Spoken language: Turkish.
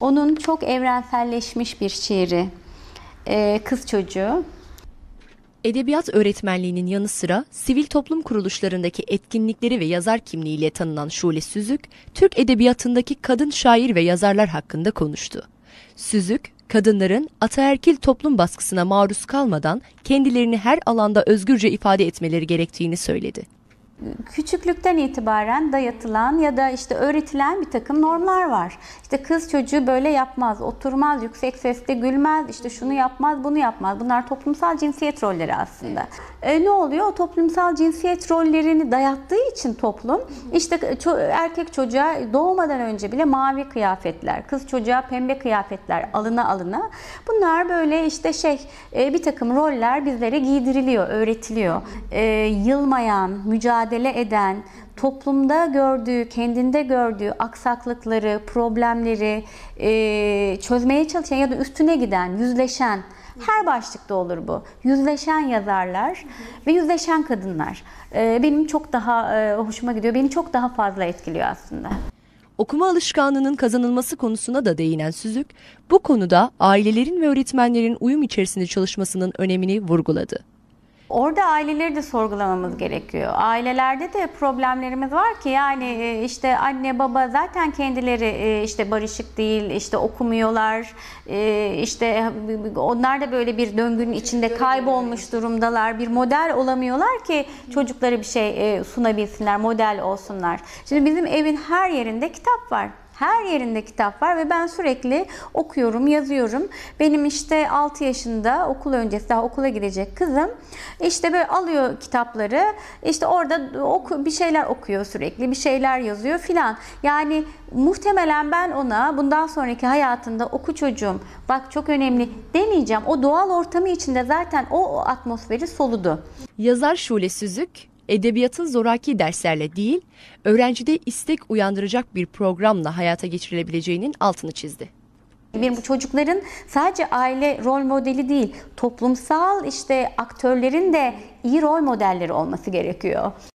Onun çok evrenselleşmiş bir şiiri, Kız Çocuğu. Edebiyat öğretmenliğinin yanı sıra sivil toplum kuruluşlarındaki etkinlikleri ve yazar kimliğiyle tanınan Şule Süzük, Türk edebiyatındaki kadın şair ve yazarlar hakkında konuştu. Süzük, kadınların ataerkil toplum baskısına maruz kalmadan kendilerini her alanda özgürce ifade etmeleri gerektiğini söyledi. Küçüklükten itibaren dayatılan ya da işte öğretilen bir takım normlar var. İşte kız çocuğu böyle yapmaz, oturmaz, yüksek sesle gülmez, işte şunu yapmaz, bunu yapmaz. Bunlar toplumsal cinsiyet rolleri aslında. Ne oluyor? O toplumsal cinsiyet rollerini dayattığı için toplum, işte erkek çocuğa doğmadan önce bile mavi kıyafetler, kız çocuğa pembe kıyafetler alına. Bunlar böyle işte bir takım roller bizlere giydiriliyor, öğretiliyor. Yılmayan, mücadele eden, toplumda gördüğü, kendinde gördüğü aksaklıkları, problemleri çözmeye çalışan ya da üstüne giden, yüzleşen, her başlıkta olur bu. Yüzleşen yazarlar ve yüzleşen kadınlar. Benim çok daha hoşuma gidiyor, beni çok daha fazla etkiliyor aslında. Okuma alışkanlığının kazanılması konusuna da değinen Süzük, bu konuda ailelerin ve öğretmenlerin uyum içerisinde çalışmasının önemini vurguladı. Orada aileleri de sorgulamamız gerekiyor. Ailelerde de problemlerimiz var ki yani işte anne baba zaten kendileri işte barışık değil, işte okumuyorlar, işte onlar da böyle bir döngünün içinde kaybolmuş durumdalar. Bir model olamıyorlar ki çocuklara bir şey sunabilsinler, model olsunlar. Şimdi bizim evin her yerinde kitap var. Her yerinde kitap var ve ben sürekli okuyorum, yazıyorum. Benim işte 6 yaşında okul öncesi daha okula gidecek kızım işte böyle alıyor kitapları, işte orada bir şeyler okuyor sürekli, bir şeyler yazıyor filan. Yani muhtemelen ben ona bundan sonraki hayatında oku çocuğum, bak çok önemli demeyeceğim. O doğal ortamı içinde zaten o atmosferi soludu. Yazar Şule Süzük, edebiyatın zoraki derslerle değil, öğrencide istek uyandıracak bir programla hayata geçirilebileceğinin altını çizdi. Bu çocukların sadece aile rol modeli değil, toplumsal işte aktörlerin de iyi rol modelleri olması gerekiyor.